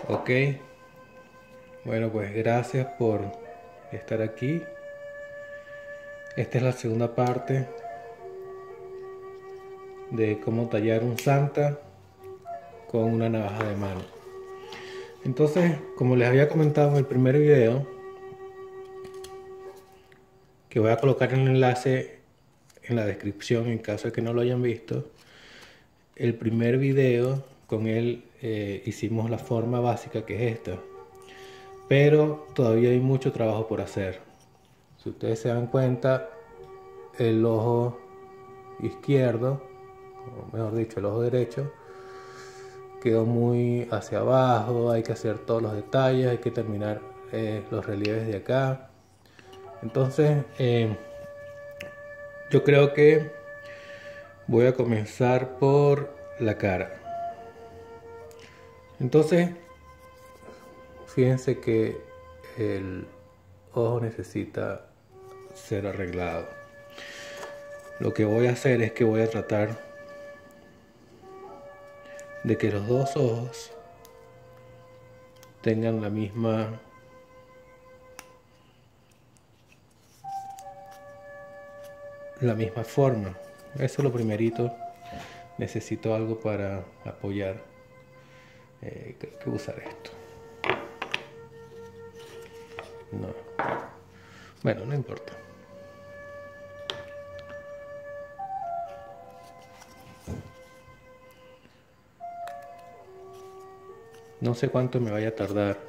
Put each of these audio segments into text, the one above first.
Ok, bueno pues gracias por estar aquí. Esta es la segunda parte de cómo tallar un santa con una navaja de mano. Entonces, como les había comentado en el primer video, que voy a colocar el enlace en la descripción en caso de que no lo hayan visto, el primer video con él hicimos la forma básica, que es esta, pero todavía hay mucho trabajo por hacer. Si ustedes se dan cuenta, el ojo izquierdo, o mejor dicho el ojo derecho, quedó muy hacia abajo. Hay que hacer todos los detalles, hay que terminar los relieves de acá. Entonces yo creo que voy a comenzar por la cara. Entonces fíjense que el ojo necesita ser arreglado. Lo que voy a hacer es que voy a tratar de que los dos ojos tengan la misma forma. Eso es lo primerito. Necesito algo para apoyar. Creo que usar esto. No. Bueno, no importa. No sé cuánto me vaya a tardar,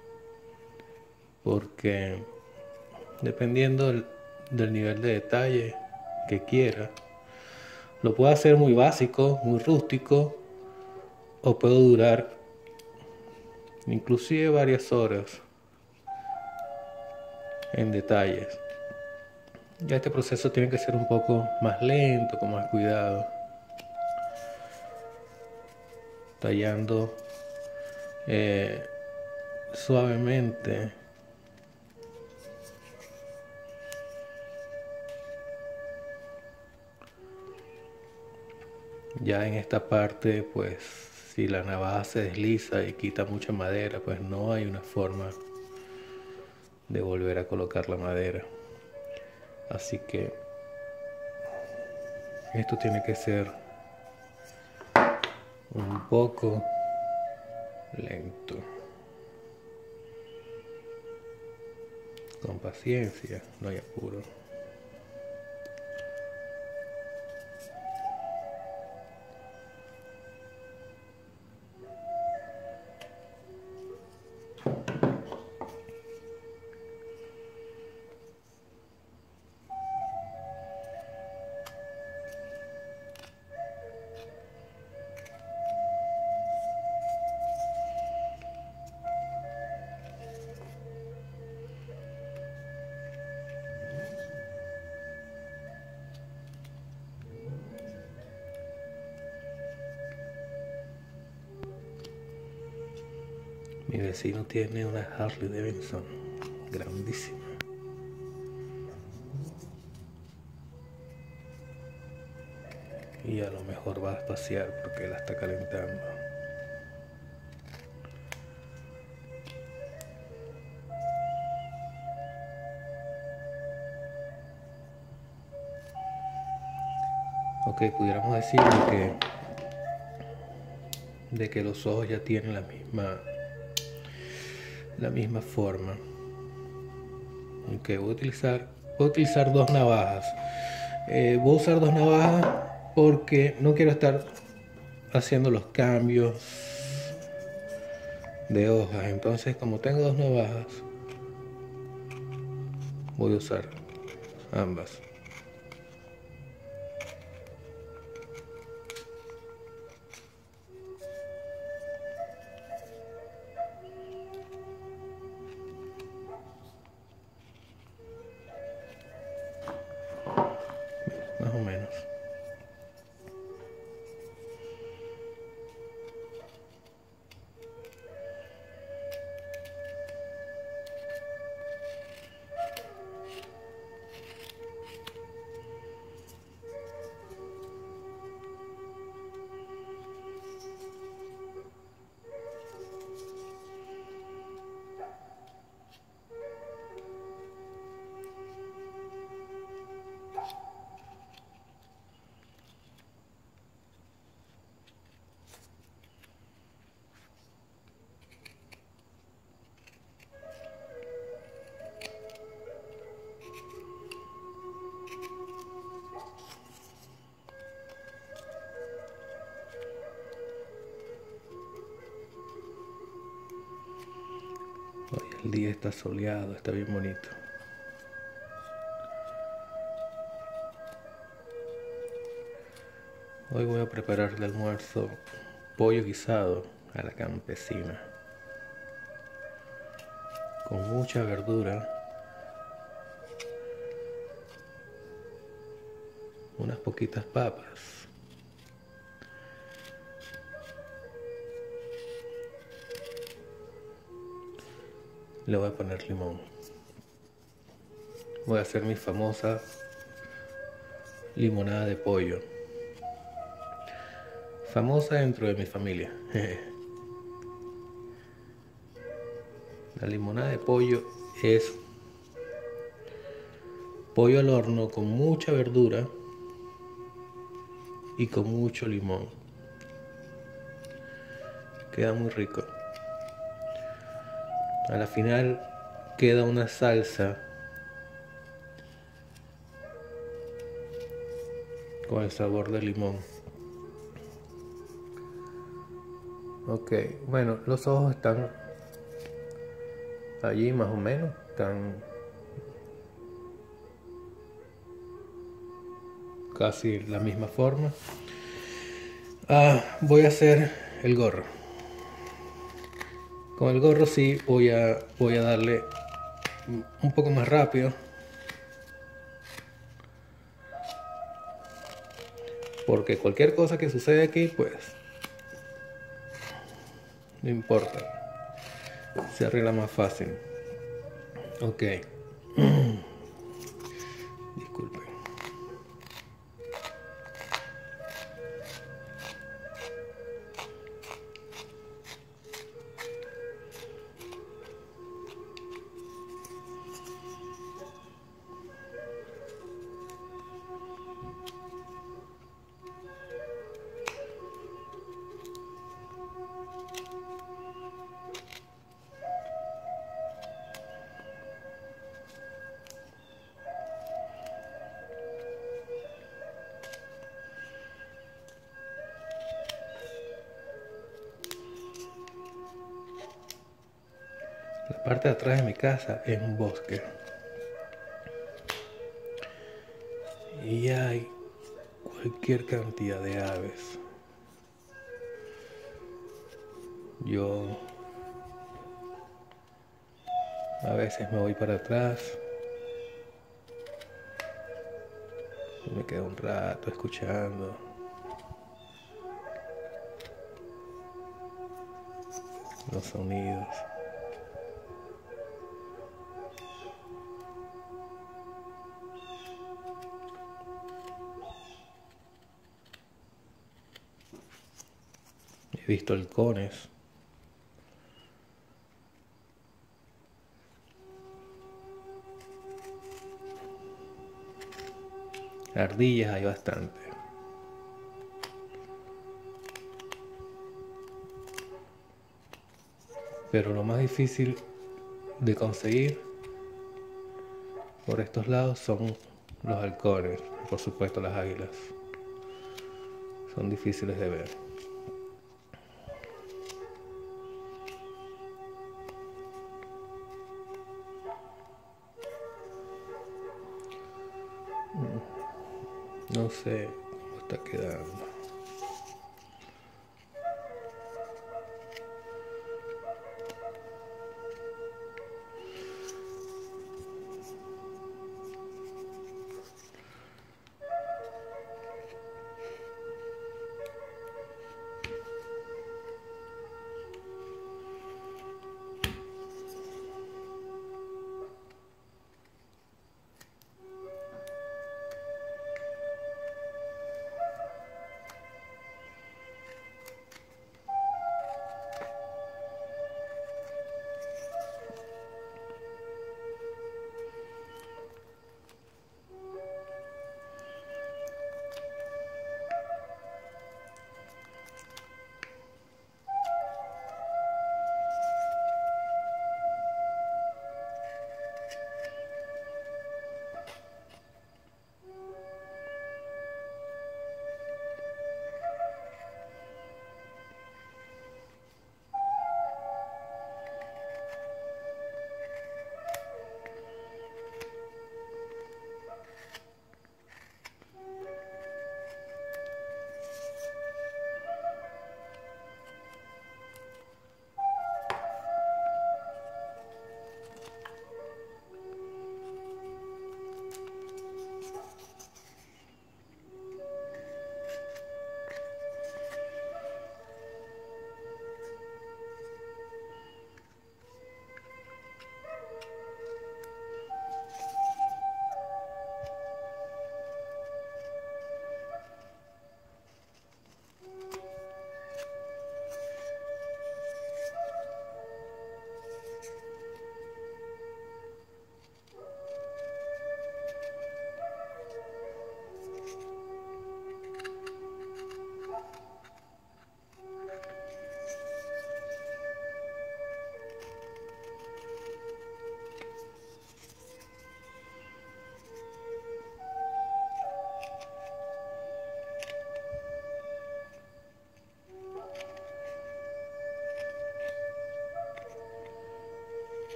porque dependiendo del nivel de detalle que quiera, lo puedo hacer muy básico, muy rústico, o puedo durar inclusive varias horas en detalles. Ya este proceso tiene que ser un poco más lento, con más cuidado, tallando suavemente. Ya en esta parte, pues si la navaja se desliza y quita mucha madera, pues no hay una forma de volver a colocar la madera. Así que esto tiene que ser un poco lento, con paciencia, no hay apuro. Mi vecino tiene una Harley Davidson grandísima. Y a lo mejor va a espaciar porque la está calentando. Ok, pudiéramos decir de que los ojos ya tienen la misma forma. Ok, voy a utilizar dos navajas. Voy a usar dos navajas porque no quiero estar haciendo los cambios de hojas. Entonces, como tengo dos navajas, voy a usar ambas. Más o menos. El día está soleado, está bien bonito. Hoy voy a preparar de almuerzo pollo guisado a la campesina, con mucha verdura, unas poquitas papas, le voy a poner limón. Voy a hacer mi famosa limonada de pollo, famosa dentro de mi familia. La limonada de pollo es pollo al horno con mucha verdura y con mucho limón. Queda muy rico. A la final queda una salsa con el sabor del limón. Ok, bueno, los ojos están allí más o menos, están casi la misma forma. Voy a hacer el gorro. Con el gorro sí voy a darle un poco más rápido, porque cualquier cosa que sucede aquí, pues no importa, se arregla más fácil. Ok, disculpen. La parte de atrás de mi casa es un bosque y hay cualquier cantidad de aves. Yo a veces me voy para atrás y me quedo un rato escuchando los sonidos. He visto halcones. Ardillas hay bastante. Pero lo más difícil de conseguir por estos lados son los halcones, por supuesto las águilas. Son difíciles de ver. No sé cómo está quedando.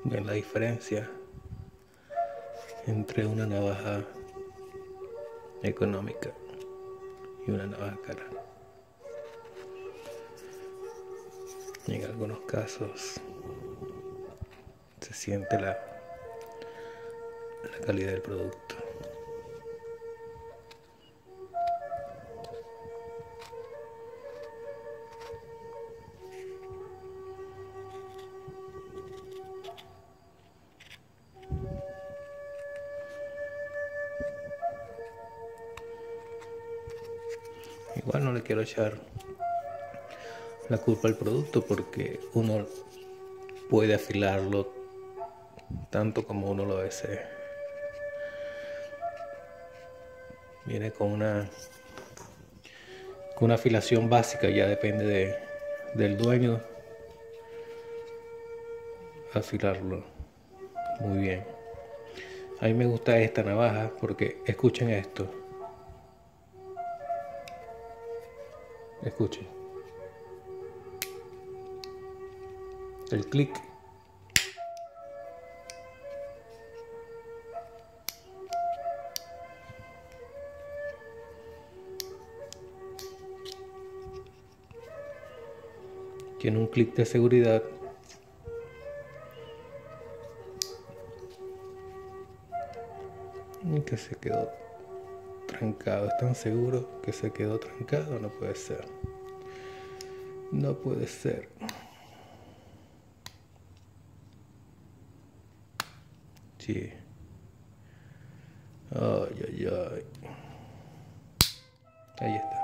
Ven la diferencia entre una navaja económica y una navaja cara. Y en algunos casos se siente la calidad del producto. Igual no le quiero echar la culpa al producto porque uno puede afilarlo tanto como uno lo desee. Viene con una afilación básica, ya depende del dueño afilarlo muy bien. A mí me gusta esta navaja porque escuchen esto. Escuchen. El clic. Tiene un clic de seguridad. Y que se quedó trancado. ¿Es tan seguro que se quedó trancado? No puede ser. No puede ser. Sí. Ay, ay, ay. Ahí está.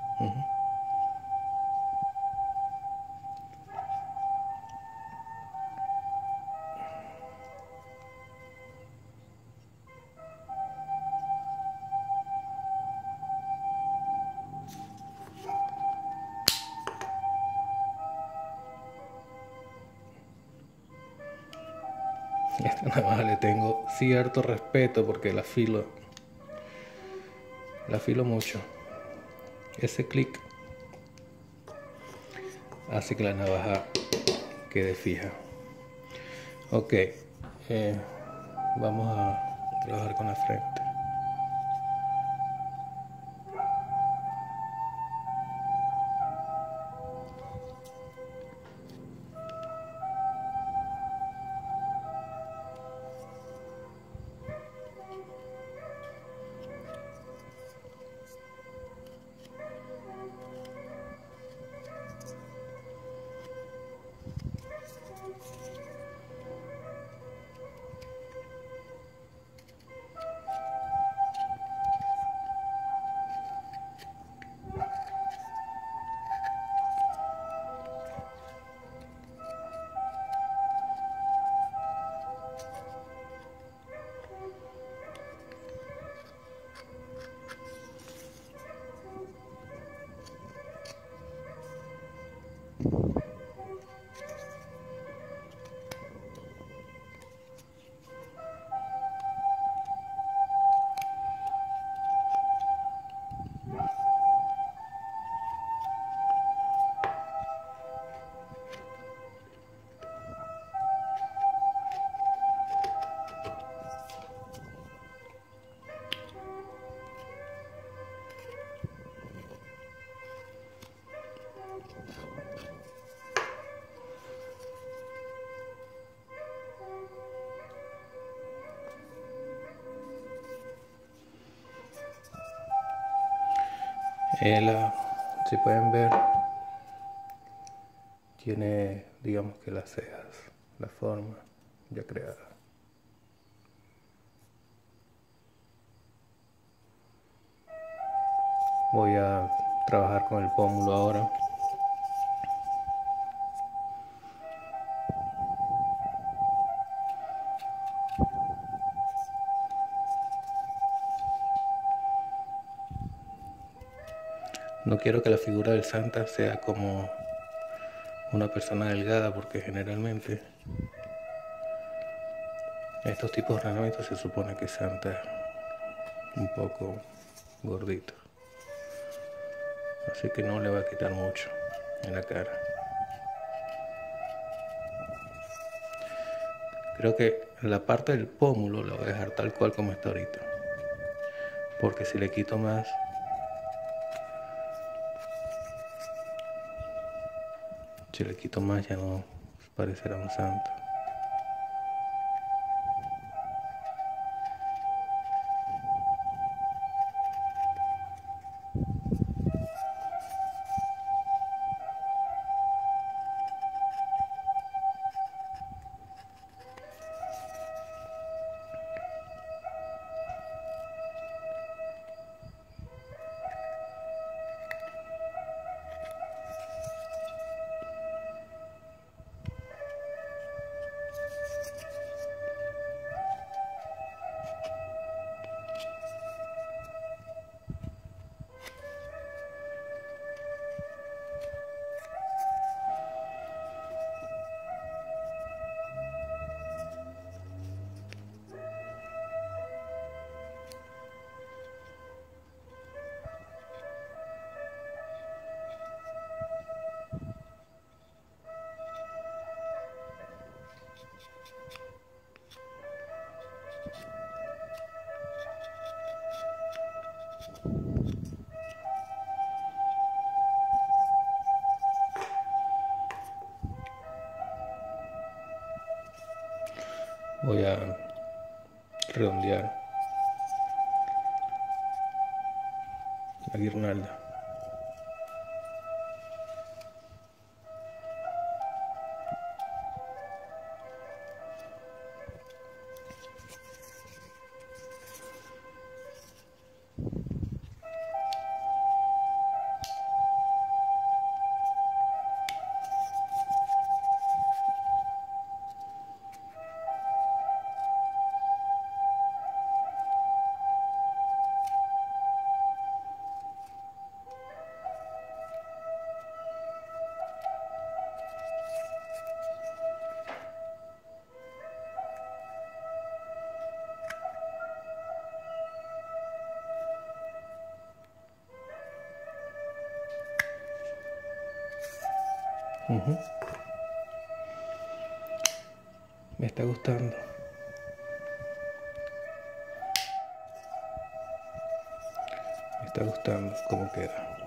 Esta navaja le tengo cierto respeto porque la afilo mucho. Ese clic hace que la navaja quede fija. Ok, vamos a trabajar con la frente. Si pueden ver, tiene, digamos que las cejas, la forma ya creada. Voy a trabajar con el pómulo ahora. No quiero que la figura del Santa sea como una persona delgada porque generalmente estos tipos de ornamentos se supone que Santa es un poco gordito. Así que no le va a quitar mucho en la cara. Creo que la parte del pómulo la voy a dejar tal cual como está ahorita, porque si le quito más, ya no parecerá un santo. Voy a redondear la guirnalda. Me está gustando. Me está gustando cómo queda.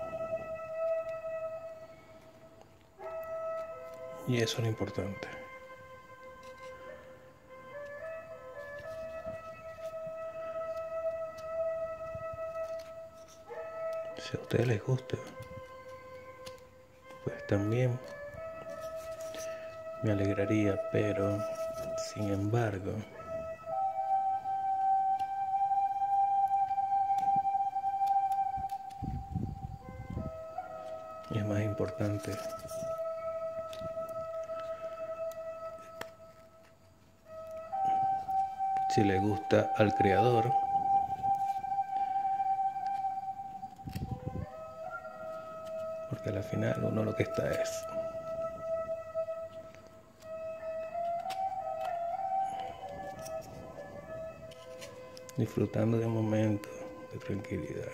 Y eso es lo importante. Si a ustedes les gusta, pues también me alegraría, pero sin embargo, es más importante si le gusta al creador, porque al final uno lo que está es disfrutando de un momento de tranquilidad.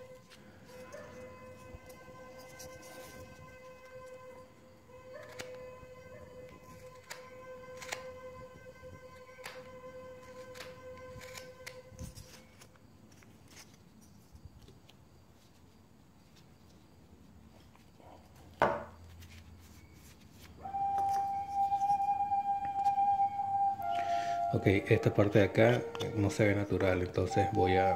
Ok, esta parte de acá no se ve natural, entonces voy a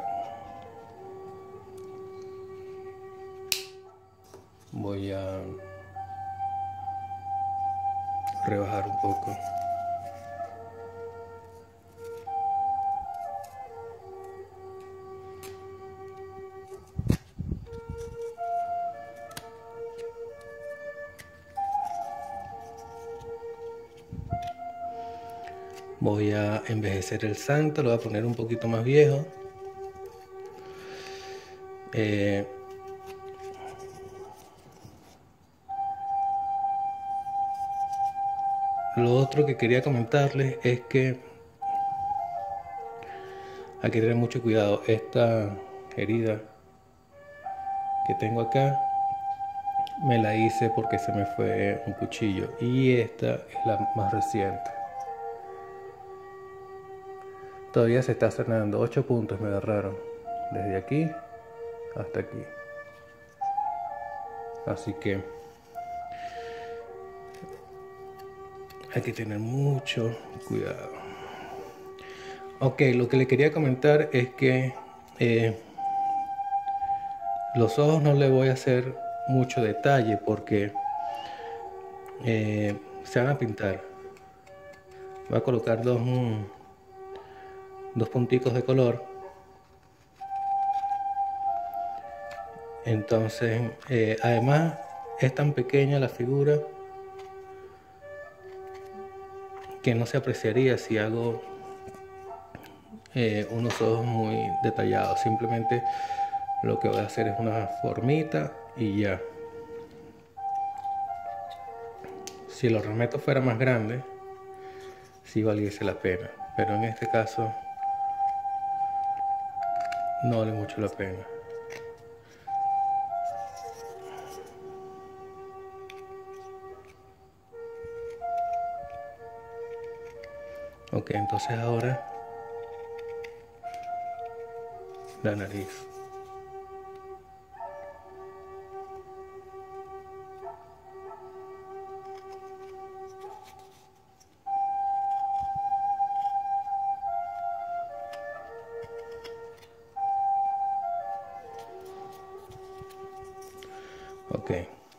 rebajar un poco. Voy a envejecer el santo, lo voy a poner un poquito más viejo. Lo otro que quería comentarles es que hay que tener mucho cuidado. Esta herida que tengo acá me la hice porque se me fue un cuchillo, y esta es la más reciente. Todavía se está sanando. 8 puntos me agarraron. Desde aquí hasta aquí. Así que hay que tener mucho cuidado. Ok, lo que le quería comentar es que los ojos no le voy a hacer mucho detalle porque se van a pintar. Voy a colocar dos punticos de color. Entonces, además es tan pequeña la figura que no se apreciaría si hago unos ojos muy detallados. Simplemente lo que voy a hacer es una formita y ya. Si el ornamento fuera más grande, sí valiese la pena, pero en este caso no vale mucho la pena. Ok, entonces ahora la nariz. Ok.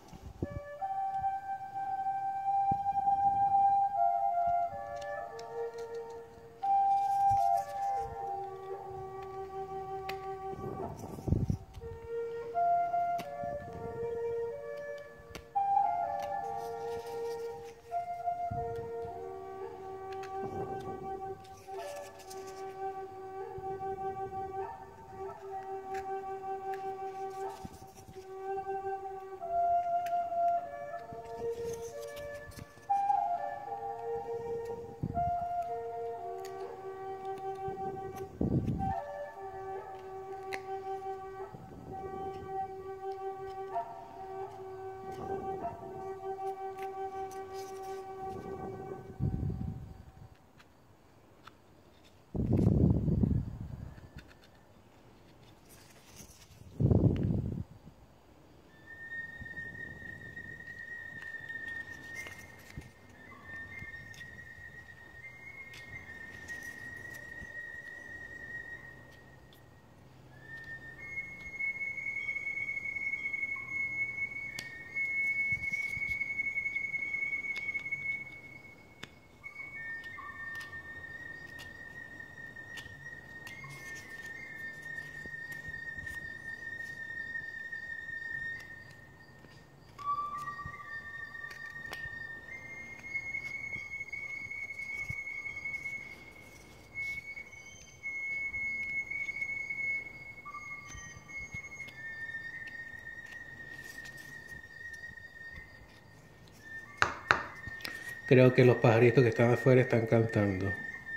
Creo que los pajaritos que están afuera están cantando.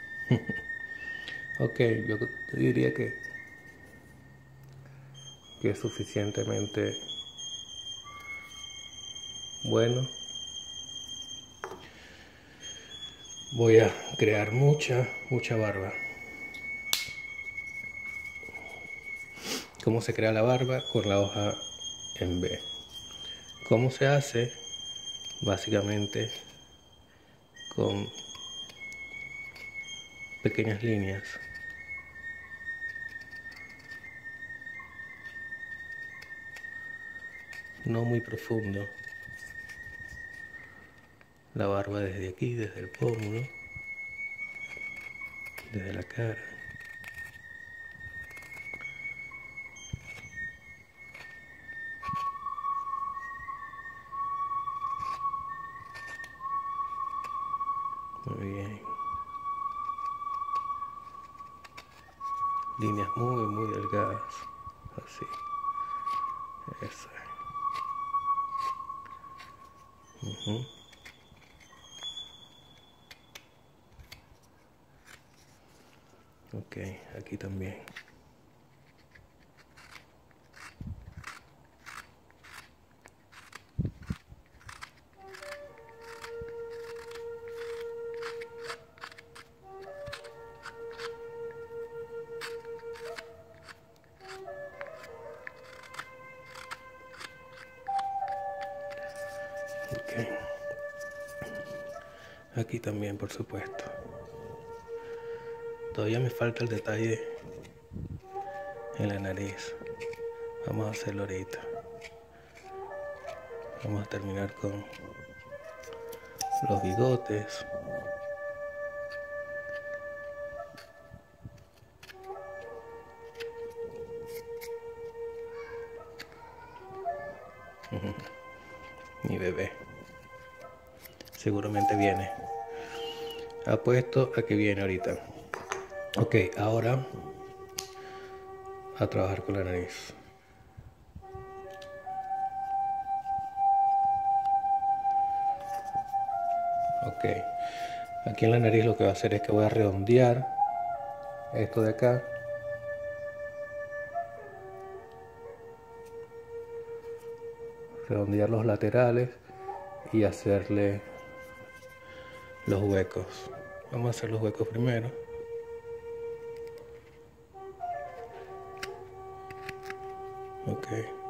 Ok, yo diría que es suficientemente bueno. Voy a crear mucha barba. ¿Cómo se crea la barba? Con la hoja en B. ¿Cómo se hace? Básicamente con pequeñas líneas. No muy profundo. La barba desde aquí, desde el pómulo, desde la cara. Muy bien. Líneas muy delgadas. Así. Eso. Ok, aquí también. Aquí también, por supuesto. Todavía me falta el detalle en la nariz. Vamos a hacerlo ahorita. Vamos a terminar con los bigotes. Mi bebé. Seguramente viene. Apuesto a que viene ahorita. Ok, ahora a trabajar con la nariz. Ok, aquí en la nariz lo que voy a hacer es que voy a redondear esto de acá. Redondear los laterales y hacerle los huecos. Vamos a hacer los huecos primero. Ok.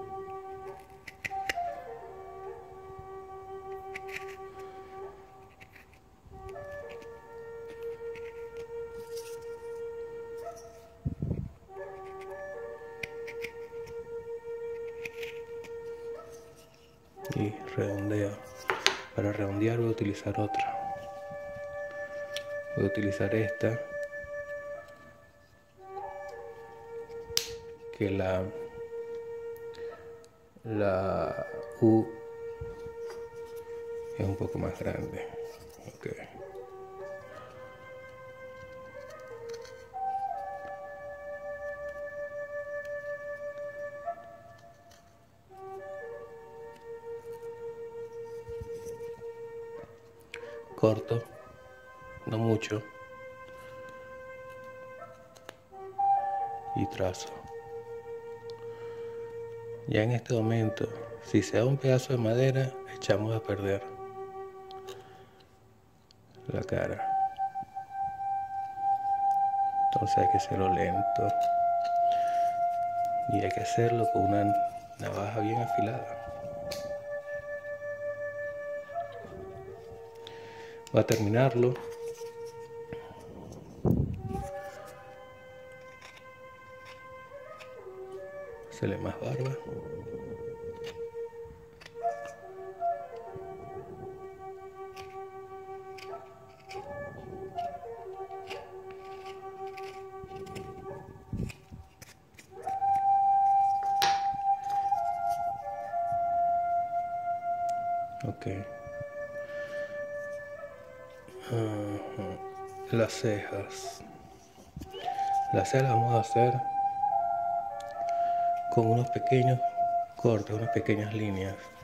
Y redondeo. Para redondear voy a utilizar otra. Voy a utilizar esta, que la U es un poco más grande. Okay. Corto, no mucho, y trazo. Ya en este momento, si se da un pedazo de madera, echamos a perder la cara. Entonces hay que hacerlo lento y hay que hacerlo con una navaja bien afilada. Voy a terminarlo. Hacerle más barba. Ok. Las cejas. Las cejas las vamos a hacer con unos pequeños cortes, unas pequeñas líneas.